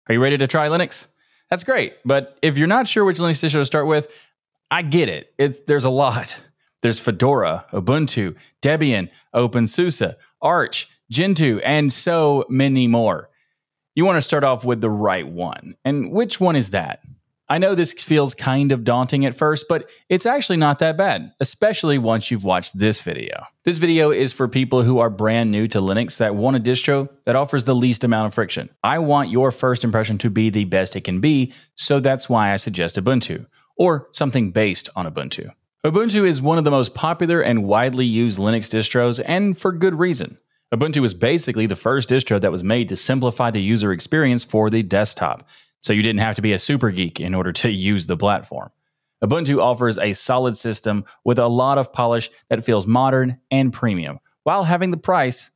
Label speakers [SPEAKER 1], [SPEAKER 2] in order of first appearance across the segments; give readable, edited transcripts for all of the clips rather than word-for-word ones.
[SPEAKER 1] Are you ready to try Linux? That's great, but if you're not sure which Linux distro to start with, I get it. There's a lot. There's Fedora, Ubuntu, Debian, openSUSE, Arch, Gentoo, and so many more. You want to start off with the right one. And which one is that? I know this feels kind of daunting at first, but it's actually not that bad, especially once you've watched this video. This video is for people who are brand new to Linux that want a distro that offers the least amount of friction. I want your first impression to be the best it can be, so that's why I suggest Ubuntu, or something based on Ubuntu. Ubuntu is one of the most popular and widely used Linux distros, and for good reason. Ubuntu is basically the first distro that was made to simplify the user experience for the desktop, so you didn't have to be a super geek in order to use the platform. Ubuntu offers a solid system with a lot of polish that feels modern and premium, while having the price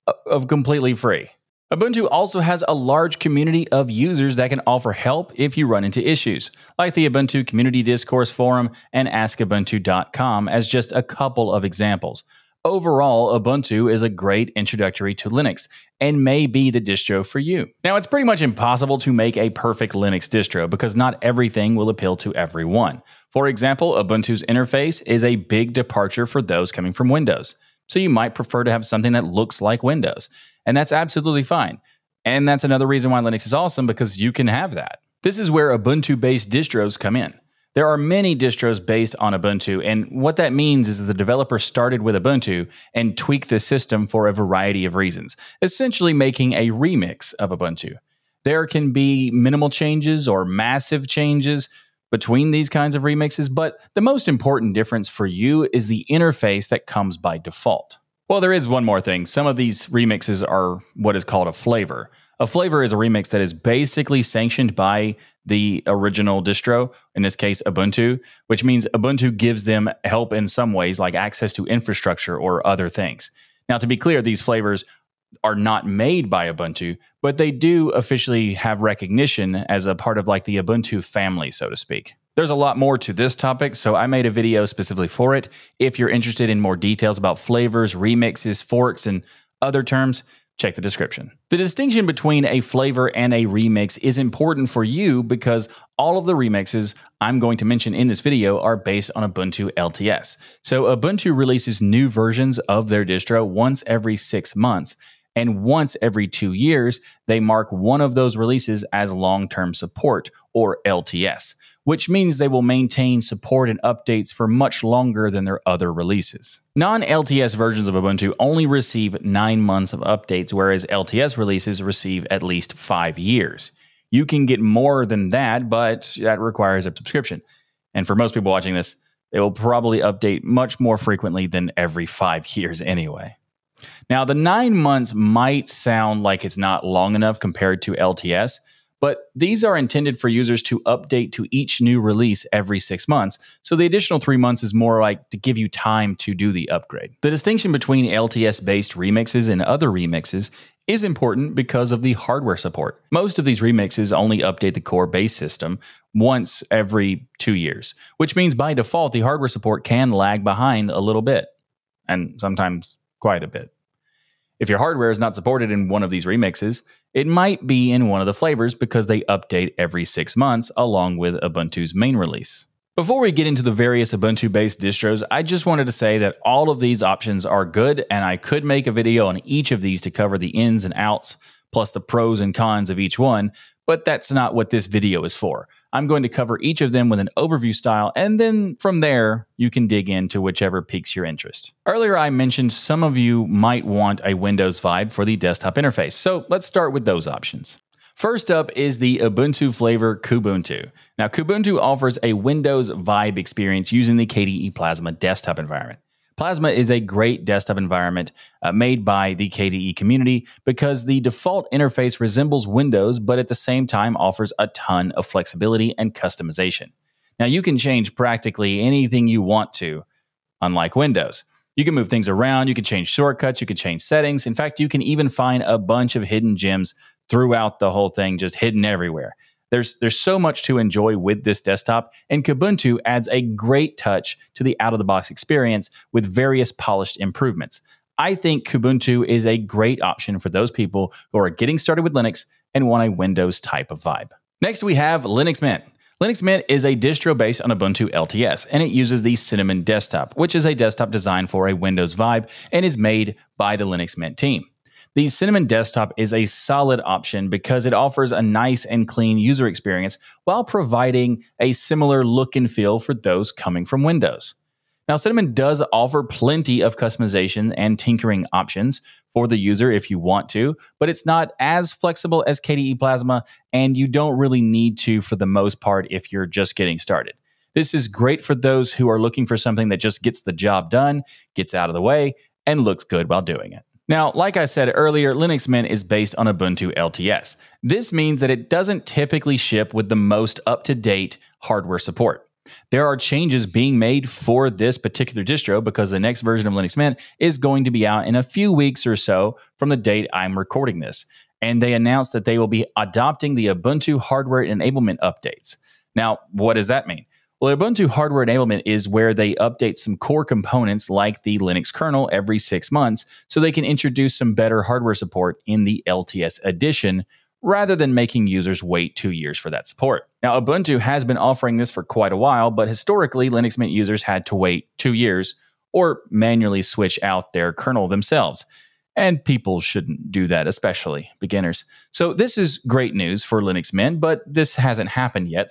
[SPEAKER 1] of completely free. Ubuntu also has a large community of users that can offer help if you run into issues, like the Ubuntu Community Discourse Forum and AskUbuntu.com as just a couple of examples. Overall, Ubuntu is a great introductory to Linux and may be the distro for you. Now, it's pretty much impossible to make a perfect Linux distro because not everything will appeal to everyone. For example, Ubuntu's interface is a big departure for those coming from Windows. So you might prefer to have something that looks like Windows, and that's absolutely fine. And that's another reason why Linux is awesome, because you can have that. This is where Ubuntu-based distros come in. There are many distros based on Ubuntu, and what that means is that the developer started with Ubuntu and tweaked the system for a variety of reasons, essentially making a remix of Ubuntu. There can be minimal changes or massive changes between these kinds of remixes, but the most important difference for you is the interface that comes by default. Well, there is one more thing. Some of these remixes are what is called a flavor. A flavor is a remix that is basically sanctioned by the original distro, in this case Ubuntu, which means Ubuntu gives them help in some ways, like access to infrastructure or other things. Now, to be clear, these flavors are not made by Ubuntu, but they do officially have recognition as a part of like the Ubuntu family, so to speak. There's a lot more to this topic, so I made a video specifically for it. If you're interested in more details about flavors, remixes, forks, and other terms, check the description. The distinction between a flavor and a remix is important for you because all of the remixes I'm going to mention in this video are based on Ubuntu LTS. So Ubuntu releases new versions of their distro once every 6 months, and once every 2 years, they mark one of those releases as long-term support, or LTS, which means they will maintain support and updates for much longer than their other releases. Non-LTS versions of Ubuntu only receive 9 months of updates, whereas LTS releases receive at least 5 years. You can get more than that, but that requires a subscription. And for most people watching this, they will probably update much more frequently than every 5 years anyway. Now, the 9 months might sound like it's not long enough compared to LTS, but these are intended for users to update to each new release every 6 months, so the additional 3 months is more like to give you time to do the upgrade. The distinction between LTS-based remixes and other remixes is important because of the hardware support. Most of these remixes only update the core base system once every 2 years, which means by default the hardware support can lag behind a little bit, and sometimes quite a bit. If your hardware is not supported in one of these remixes, it might be in one of the flavors because they update every 6 months along with Ubuntu's main release. Before we get into the various Ubuntu-based distros, I just wanted to say that all of these options are good, and I could make a video on each of these to cover the ins and outs, plus the pros and cons of each one, but that's not what this video is for. I'm going to cover each of them with an overview style, and then from there, you can dig into whichever piques your interest. Earlier, I mentioned some of you might want a Windows vibe for the desktop interface, so let's start with those options. First up is the Ubuntu flavor Kubuntu. Now, Kubuntu offers a Windows vibe experience using the KDE Plasma desktop environment. Plasma is a great desktop environment made by the KDE community because the default interface resembles Windows, but at the same time offers a ton of flexibility and customization. Now, you can change practically anything you want to, unlike Windows. You can move things around, you can change shortcuts, you can change settings. In fact, you can even find a bunch of hidden gems throughout the whole thing, just hidden everywhere. There's so much to enjoy with this desktop, and Kubuntu adds a great touch to the out-of-the-box experience with various polished improvements. I think Kubuntu is a great option for those people who are getting started with Linux and want a Windows type of vibe. Next, we have Linux Mint. Linux Mint is a distro based on Ubuntu LTS, and it uses the Cinnamon desktop, which is a desktop designed for a Windows vibe and is made by the Linux Mint team. The Cinnamon desktop is a solid option because it offers a nice and clean user experience while providing a similar look and feel for those coming from Windows. Now, Cinnamon does offer plenty of customization and tinkering options for the user if you want to, but it's not as flexible as KDE Plasma, and you don't really need to for the most part if you're just getting started. This is great for those who are looking for something that just gets the job done, gets out of the way, and looks good while doing it. Now, like I said earlier, Linux Mint is based on Ubuntu LTS. This means that it doesn't typically ship with the most up-to-date hardware support. There are changes being made for this particular distro because the next version of Linux Mint is going to be out in a few weeks or so from the date I'm recording this. And they announced that they will be adopting the Ubuntu hardware enablement updates. Now, what does that mean? Well, Ubuntu hardware enablement is where they update some core components like the Linux kernel every 6 months so they can introduce some better hardware support in the LTS edition, rather than making users wait 2 years for that support. Now, Ubuntu has been offering this for quite a while, but historically, Linux Mint users had to wait 2 years or manually switch out their kernel themselves. And people shouldn't do that, especially beginners. So this is great news for Linux Mint, but this hasn't happened yet,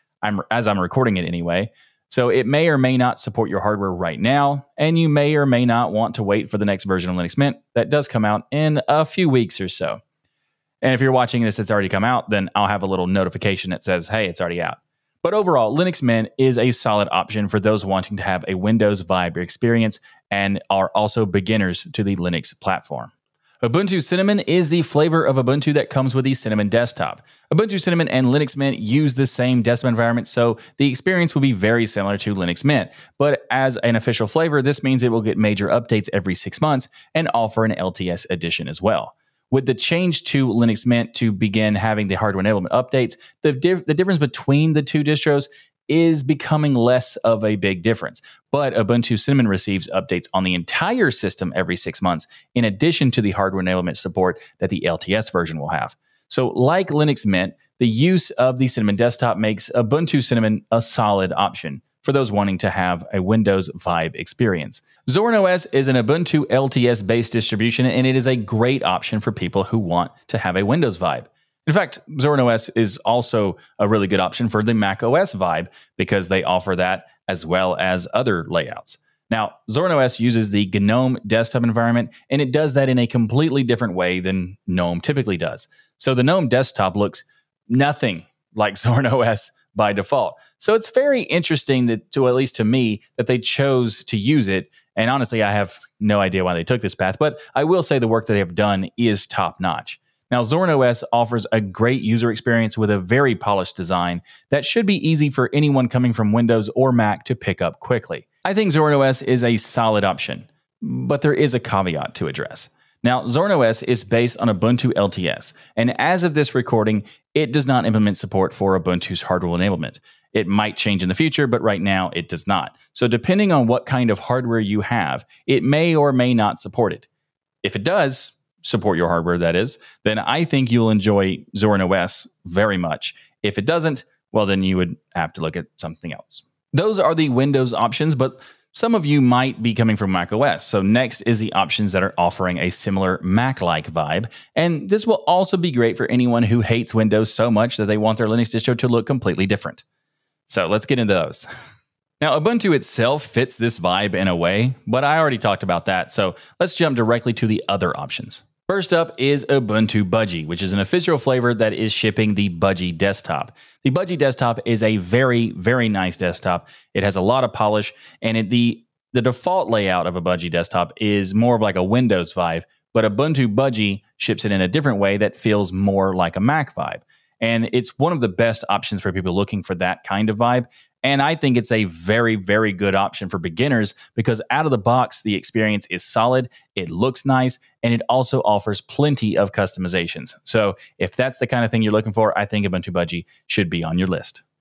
[SPEAKER 1] as I'm recording it anyway. So it may or may not support your hardware right now, and you may or may not want to wait for the next version of Linux Mint that does come out in a few weeks or so. And if you're watching this, it's already come out, then I'll have a little notification that says, hey, it's already out. But overall, Linux Mint is a solid option for those wanting to have a Windows vibe experience and are also beginners to the Linux platform. Ubuntu Cinnamon is the flavor of Ubuntu that comes with the Cinnamon desktop. Ubuntu Cinnamon and Linux Mint use the same desktop environment, so the experience will be very similar to Linux Mint. But as an official flavor, this means it will get major updates every 6 months and offer an LTS edition as well. With the change to Linux Mint to begin having the hardware enablement updates, the difference between the two distros is becoming less of a big difference. But Ubuntu Cinnamon receives updates on the entire system every 6 months, in addition to the hardware enablement support that the LTS version will have. So like Linux Mint, the use of the Cinnamon desktop makes Ubuntu Cinnamon a solid option for those wanting to have a Windows vibe experience. Zorin OS is an Ubuntu LTS-based distribution, and it is a great option for people who want to have a Windows vibe. In fact, Zorin OS is also a really good option for the Mac OS vibe because they offer that as well as other layouts. Now, Zorin OS uses the GNOME desktop environment, and it does that in a completely different way than GNOME typically does. So the GNOME desktop looks nothing like Zorin OS by default. So it's very interesting that, at least to me, that they chose to use it. And honestly, I have no idea why they took this path, but I will say the work that they have done is top notch. Now, Zorin OS offers a great user experience with a very polished design that should be easy for anyone coming from Windows or Mac to pick up quickly. I think Zorin OS is a solid option, but there is a caveat to address. Now, Zorin OS is based on Ubuntu LTS, and as of this recording, it does not implement support for Ubuntu's hardware enablement. It might change in the future, but right now it does not. So depending on what kind of hardware you have, it may or may not support it. If it does support your hardware, that is, then I think you'll enjoy Zorin OS very much. If it doesn't, well, then you would have to look at something else. Those are the Windows options, but some of you might be coming from Mac OS. So next is the options that are offering a similar Mac-like vibe. And this will also be great for anyone who hates Windows so much that they want their Linux distro to look completely different. So let's get into those. Now, Ubuntu itself fits this vibe in a way, but I already talked about that. So let's jump directly to the other options. First up is Ubuntu Budgie, which is an official flavor that is shipping the Budgie desktop. The Budgie desktop is a very, very nice desktop. It has a lot of polish, and the default layout of a Budgie desktop is more of like a Windows vibe, but Ubuntu Budgie ships it in a different way that feels more like a Mac vibe. And it's one of the best options for people looking for that kind of vibe. And I think it's a very, very good option for beginners because out of the box, the experience is solid, it looks nice, and it also offers plenty of customizations. So if that's the kind of thing you're looking for, I think Ubuntu Budgie should be on your list.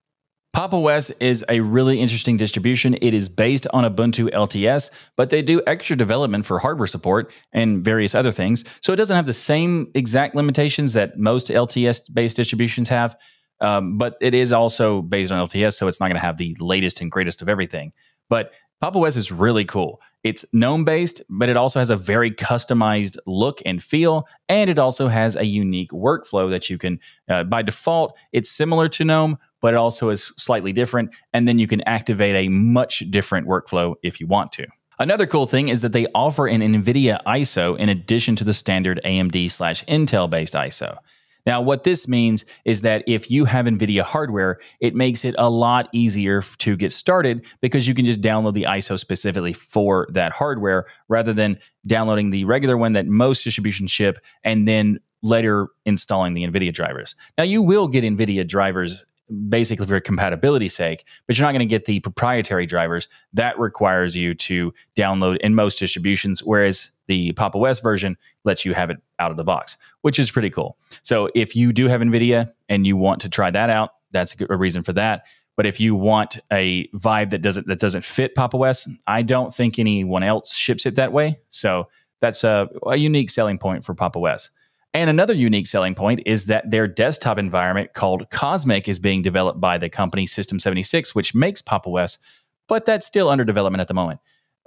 [SPEAKER 1] Pop! OS is a really interesting distribution. It is based on Ubuntu LTS, but they do extra development for hardware support and various other things. So it doesn't have the same exact limitations that most LTS-based distributions have, but it is also based on LTS, so it's not going to have the latest and greatest of everything. But Pop! OS is really cool. It's GNOME-based, but it also has a very customized look and feel, and it also has a unique workflow that you can, by default, it's similar to GNOME, but it also is slightly different, and then you can activate a much different workflow if you want to. Another cool thing is that they offer an NVIDIA ISO in addition to the standard AMD/Intel-based ISO. Now, what this means is that if you have NVIDIA hardware, it makes it a lot easier to get started because you can just download the ISO specifically for that hardware rather than downloading the regular one that most distributions ship and then later installing the NVIDIA drivers. Now, you will get NVIDIA drivers basically for compatibility's sake, but you're not going to get the proprietary drivers. That requires you to download in most distributions, whereas the Pop! OS version lets you have it out of the box, which is pretty cool. So if you do have NVIDIA and you want to try that out, that's a reason for that. But if you want a vibe that doesn't fit Pop! OS, I don't think anyone else ships it that way. So that's a unique selling point for Pop! OS. And another unique selling point is that their desktop environment called Cosmic is being developed by the company System76, which makes Pop! OS, but that's still under development at the moment.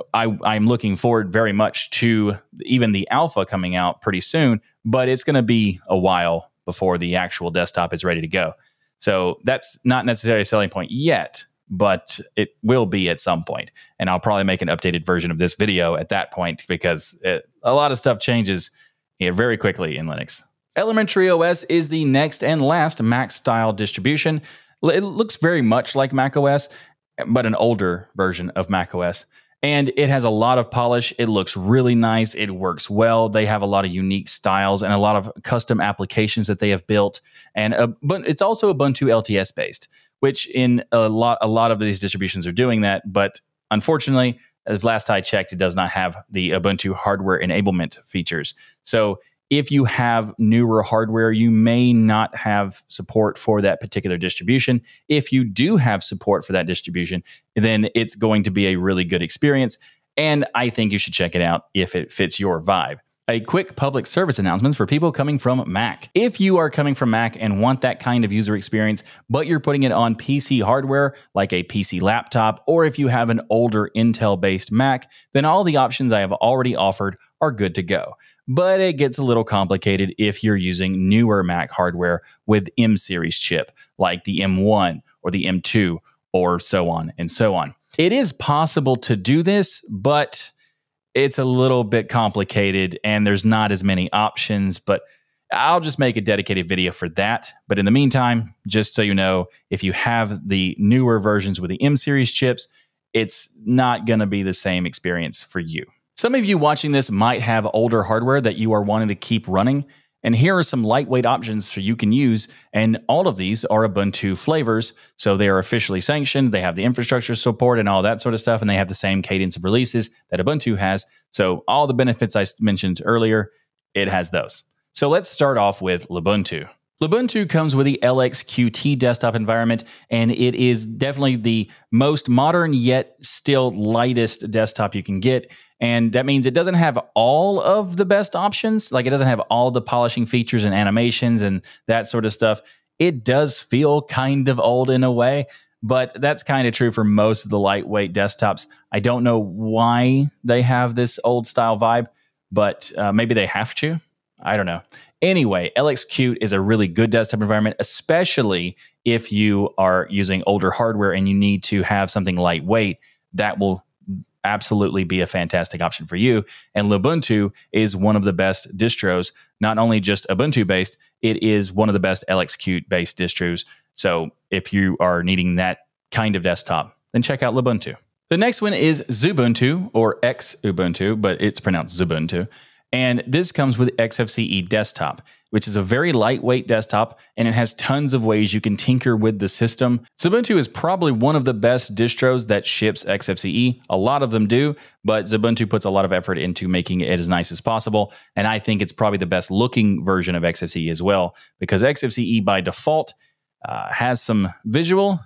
[SPEAKER 1] I'm looking forward very much to even the alpha coming out pretty soon, but it's going to be a while before the actual desktop is ready to go. So that's not necessarily a selling point yet, but it will be at some point. And I'll probably make an updated version of this video at that point because a lot of stuff changes very quickly in Linux. Elementary OS is the next and last Mac-style distribution. It looks very much like Mac OS, but an older version of Mac OS. And it has a lot of polish. It looks really nice. It works well. They have a lot of unique styles and a lot of custom applications that they have built. And but it's also Ubuntu LTS based, which in a lot of these distributions are doing that. But unfortunately, as last I checked, it does not have the Ubuntu hardware enablement features. So if you have newer hardware, you may not have support for that particular distribution. If you do have support for that distribution, then it's going to be a really good experience. And I think you should check it out if it fits your vibe. A quick public service announcement for people coming from Mac. If you are coming from Mac and want that kind of user experience, but you're putting it on PC hardware, like a PC laptop, or if you have an older Intel-based Mac, then all the options I have already offered are good to go. But it gets a little complicated if you're using newer Mac hardware with M-series chip, like the M1 or the M2, or so on and so on. It is possible to do this, but it's a little bit complicated and there's not as many options, but I'll just make a dedicated video for that. But in the meantime, just so you know, if you have the newer versions with the M-series chips, it's not going to be the same experience for you. Some of you watching this might have older hardware that you are wanting to keep running, and here are some lightweight options for you can use, and all of these are Ubuntu Flavors, so they are officially sanctioned, they have the infrastructure support and all that sort of stuff, and they have the same cadence of releases that Ubuntu has, so all the benefits I mentioned earlier, it has those. So let's start off with Lubuntu. Lubuntu comes with the LXQT desktop environment, and it is definitely the most modern yet still lightest desktop you can get. And that means it doesn't have all of the best options. Like it doesn't have all the polishing features and animations and that sort of stuff. It does feel kind of old in a way, but that's kind of true for most of the lightweight desktops. I don't know why they have this old style vibe, but maybe they have to. I don't know. Anyway, LXQt is a really good desktop environment, especially if you are using older hardware and you need to have something lightweight. That will absolutely be a fantastic option for you. And Lubuntu is one of the best distros, not only just Ubuntu-based, it is one of the best LXQt-based distros. So if you are needing that kind of desktop, then check out Lubuntu. The next one is Xubuntu, or Xubuntu, but it's pronounced Xubuntu. And this comes with XFCE Desktop, which is a very lightweight desktop, and it has tons of ways you can tinker with the system. Xubuntu is probably one of the best distros that ships XFCE. A lot of them do, but Xubuntu puts a lot of effort into making it as nice as possible, and I think it's probably the best looking version of XFCE as well, because XFCE by default has some visual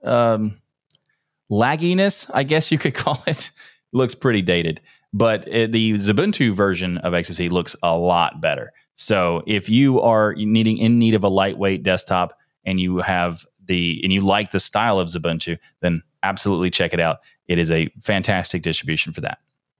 [SPEAKER 1] lagginess, I guess you could call it. Looks pretty dated. But the Xubuntu version of XFCE looks a lot better. So if you are in need of a lightweight desktop and you like the style of Xubuntu, then absolutely check it out. It is a fantastic distribution for that.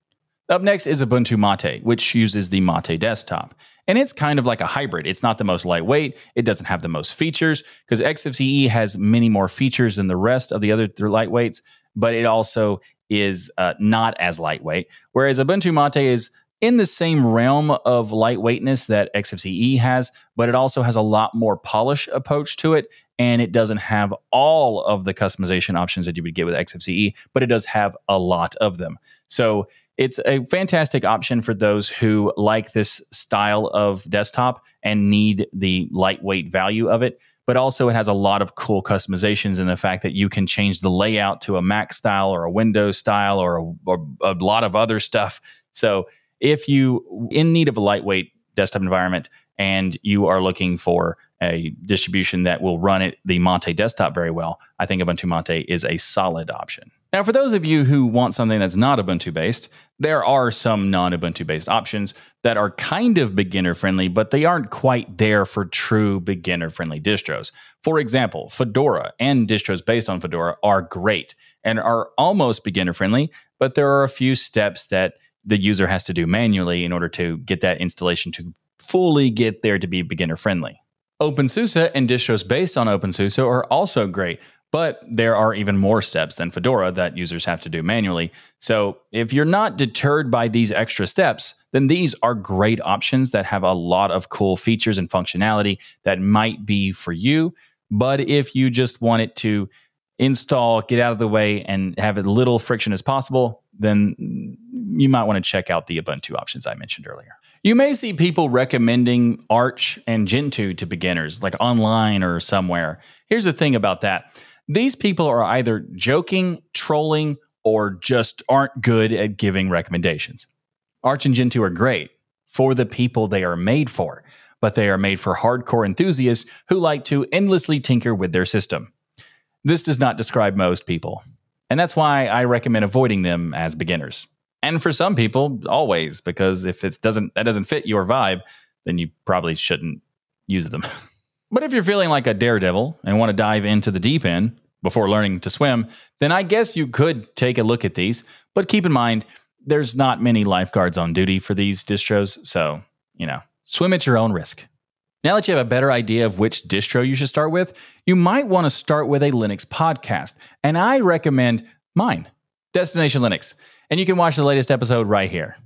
[SPEAKER 1] Up next is Ubuntu MATE, which uses the MATE desktop. And it's kind of like a hybrid. It's not the most lightweight. It doesn't have the most features because XFCE has many more features than the rest of the other lightweights, but it also is not as lightweight. Whereas Ubuntu MATE is in the same realm of lightweightness that XFCE has, but it also has a lot more polish approach to it, and it doesn't have all of the customization options that you would get with XFCE, but it does have a lot of them. So it's a fantastic option for those who like this style of desktop and need the lightweight value of it. But also it has a lot of cool customizations in the fact that you can change the layout to a Mac style or a Windows style or a lot of other stuff. So if you in need of a lightweight desktop environment and you are looking for a distribution that will run the MATE desktop very well, I think Ubuntu MATE is a solid option. Now, for those of you who want something that's not Ubuntu-based, there are some non-Ubuntu-based options that are kind of beginner-friendly, but they aren't quite there for true beginner-friendly distros. For example, Fedora and distros based on Fedora are great and are almost beginner-friendly, but there are a few steps that the user has to do manually in order to get that installation to fully get there to be beginner-friendly. openSUSE and distros based on openSUSE are also great, but there are even more steps than Fedora that users have to do manually. So if you're not deterred by these extra steps, then these are great options that have a lot of cool features and functionality that might be for you. But if you just want it to install, get out of the way, and have as little friction as possible, then you might want to check out the Ubuntu options I mentioned earlier. You may see people recommending Arch and Gentoo to beginners, like online or somewhere. Here's the thing about that. These people are either joking, trolling, or just aren't good at giving recommendations. Arch and Gentoo are great for the people they are made for, but they are made for hardcore enthusiasts who like to endlessly tinker with their system. This does not describe most people, and that's why I recommend avoiding them as beginners. And for some people, always, because if that doesn't fit your vibe, then you probably shouldn't use them. But if you're feeling like a daredevil and want to dive into the deep end before learning to swim, then I guess you could take a look at these. But keep in mind, there's not many lifeguards on duty for these distros, so, swim at your own risk. Now that you have a better idea of which distro you should start with, you might want to start with a Linux podcast. And I recommend mine, Destination Linux. And you can watch the latest episode right here.